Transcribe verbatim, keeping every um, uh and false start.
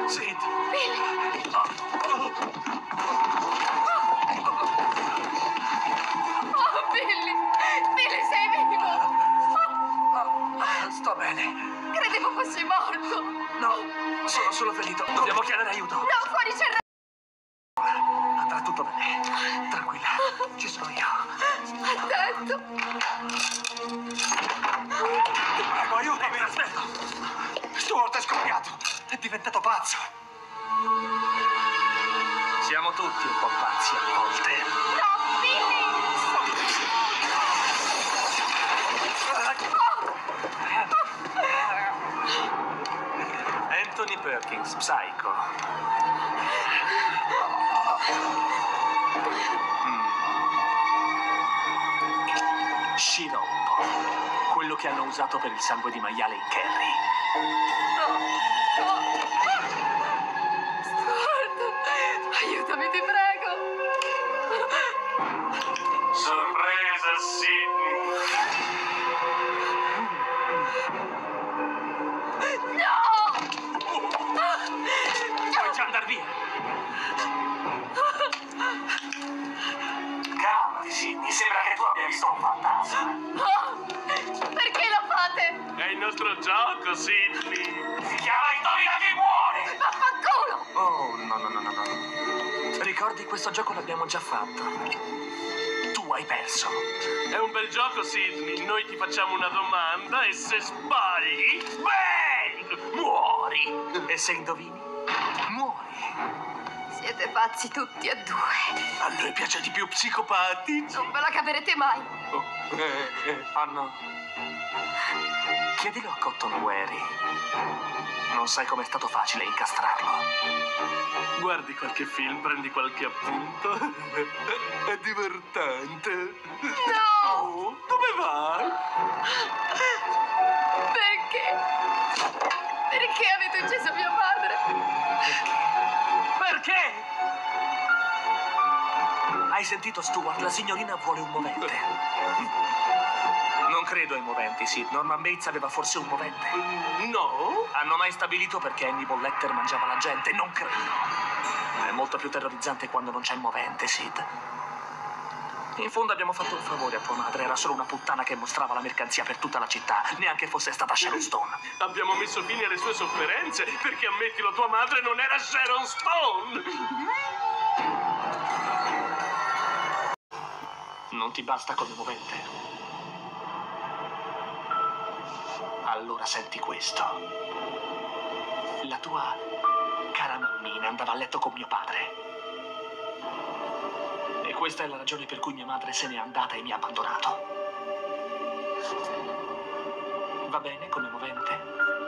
Sid! Billy! Oh, Billy! Billy, sei vivo! Ah, sto bene. Credevo fossi morto! No, sono solo ferito. Dobbiamo chiedere aiuto. No, fuori c'è il... Andrà tutto bene. Tranquilla, ci sono io. Attento! Prego, aiutami, aspetta. Stuart è scoppiato. È diventato pazzo. Siamo tutti un po' pazzi a volte. No, Billy! Anthony Perkins, Psycho. Mm. Sciroppo. Quello che hanno usato per il sangue di maiale in curry. No! No! Stuart! Aiutami, ti prego! Sorpresa, Sidney! Puoi già andar via. Calmati, Sidney, sembra che tu abbia visto un fantasma. Oh, perché lo fate? È il nostro gioco, Sidney. Si chiama Indovina chi muore! Vaffanculo! Oh, no, no, no, no, no. Ricordi, questo gioco l'abbiamo già fatto. Tu hai perso. È un bel gioco, Sidney. Noi ti facciamo una domanda e se sbagli, bang! Muori! E se indovini, muori. Siete pazzi tutti e due. A noi piace di più psicopatici. Non ve la caverete mai. Oh, eh, eh, ah no. Chiedilo a Cotton Wary. Non sai com'è stato facile incastrarlo. Guardi qualche film, prendi qualche appunto. È divertente. No! Oh, dove vai? Perché? Perché avete ucciso mio padre? Perché? Hai sentito, Stuart? La signorina vuole un movente. Non credo ai moventi, Sid. Norman Bates aveva forse un movente. No? Hanno mai stabilito perché Hannibal Lecter mangiava la gente? Non credo. È molto più terrorizzante quando non c'è il movente, Sid. In fondo abbiamo fatto un favore a tua madre. Era solo una puttana che mostrava la mercanzia per tutta la città. Neanche fosse stata Sharon Stone. Abbiamo messo fine alle sue sofferenze perché, ammettilo, tua madre non era Sharon Stone. Non ti basta come movente? Allora senti questo. La tua cara mammina andava a letto con mio padre. E questa è la ragione per cui mia madre se n'è andata e mi ha abbandonato. Va bene come movente?